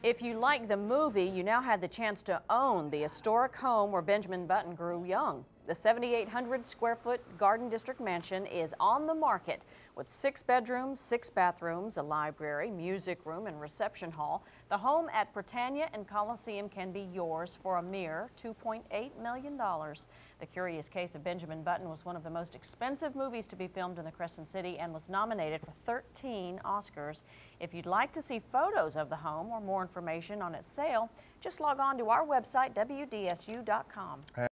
If you like the movie, you now have the chance to own the historic home where Benjamin Button grew young. The 7,800 square foot Garden District mansion is on the market with 6 bedrooms, 6 bathrooms, a library, music room, and reception hall. The home at Britannia and Coliseum can be yours for a mere $2.8 million. The Curious Case of Benjamin Button was one of the most expensive movies to be filmed in the Crescent City and was nominated for 13 Oscars. If you'd like to see photos of the home or more information on its sale, just log on to our website, WDSU.com.